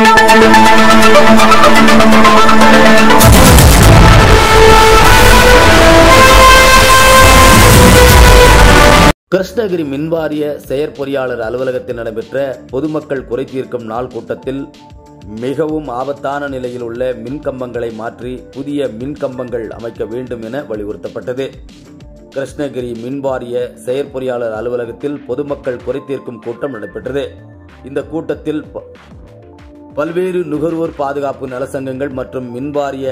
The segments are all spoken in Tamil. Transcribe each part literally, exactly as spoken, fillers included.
கிருஷ்ணகிரி மின்வாரிய செயற்பொறியாளர் அலுவலகத்தில் நடைபெற்ற பொதுமக்கள் குறை தீர்க்கும் நாள் கூட்டத்தில் மிகவும் ஆபத்தான நிலையில் உள்ள மின்கம்பங்களை மாற்றி புதிய மின்கம்பங்கள் அமைக்க வேண்டும் என வலியுறுத்தப்பட்டது. கிருஷ்ணகிரி மின்வாரிய செயற்பொறியாளர் அலுவலகத்தில் பொதுமக்கள் குறை தீர்க்கும் கூட்டம் நடைபெற்றது. இந்த கூட்டத்தில் பல்வேறு நுகர்வோர் பாதுகாப்பு நலசங்கங்கள் மற்றும் மின்வாரிய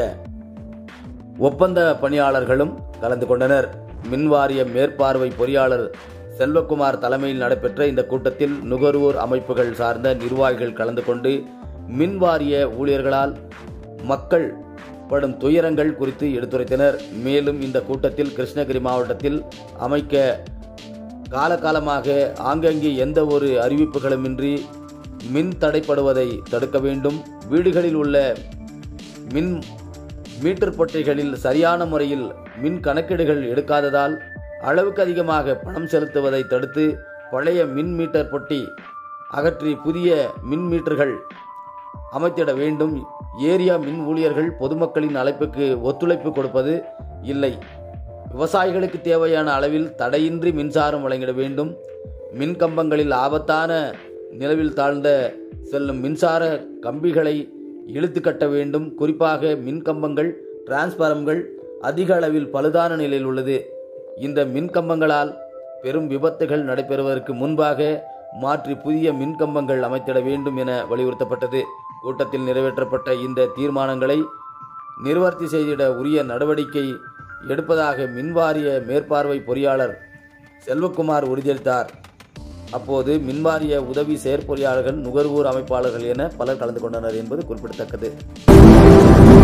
ஒப்பந்த பணியாளர்களும் கலந்து கொண்டனர். மின்வாரிய மேற்பார்வை பொறியாளர் செல்வகுமார் தலைமையில் நடைபெற்ற இந்த கூட்டத்தில் நுகர்வோர் அமைப்புகள் சார்ந்த நிர்வாகிகள் கலந்து கொண்டு மின்வாரிய ஊழியர்களால் மக்கள் படும் துயரங்கள் குறித்து எடுத்துரைத்தனர். மேலும் இந்த கூட்டத்தில் கிருஷ்ணகிரி மாவட்டத்தில் அமைக்க காலகாலமாக ஆங்கங்கே எந்த ஒரு அறிவிப்புகளுமின்றி மின் தடைப்படுவதை தடுக்க வேண்டும், வீடுகளில் உள்ள மின் மீட்டர் பொட்டைகளில் சரியான முறையில் மின் கணக்கீடுகள் எடுக்காததால் அளவுக்கு அதிகமாக பணம் செலுத்துவதை தடுத்து பழைய மின் மீட்டர் பொட்டி அகற்றி புதிய மின் மீட்டர்கள் அமைத்திட வேண்டும். ஏரியா மின் ஊழியர்கள் பொதுமக்களின் அழைப்புக்கு ஒத்துழைப்பு கொடுப்பது இல்லை. விவசாயிகளுக்கு தேவையான அளவில் தடையின்றி மின்சாரம் வழங்கிட வேண்டும். மின் கம்பங்களில் ஆபத்தான நிலவில் தாழ்ந்த செல்லும் மின்சார கம்பிகளை இழுத்து கட்ட வேண்டும். குறிப்பாக மின் கம்பங்கள் டிரான்ஸ்பாரம்கள் அதிக அளவில் பழுதான நிலையில் உள்ளது. இந்த மின் கம்பங்களால் பெரும் விபத்துகள் நடைபெறுவதற்கு முன்பாக மாற்றி புதிய மின் கம்பங்கள் அமைத்திட வேண்டும் என வலியுறுத்தப்பட்டது. கூட்டத்தில் நிறைவேற்றப்பட்ட இந்த தீர்மானங்களை நிவர்த்தி செய்திட உரிய நடவடிக்கை எடுப்பதாக மின்வாரிய மேற்பார்வை பொறியாளர் செல்வகுமார் உறுதியளித்தார். அப்போது மின்வாரிய உதவி செயற்பொறியாளர்கள், நுகர்வோர் அமைப்பாளர்கள் என பலர் கலந்து கொண்டனர் என்பது குறிப்பிடத்தக்கது.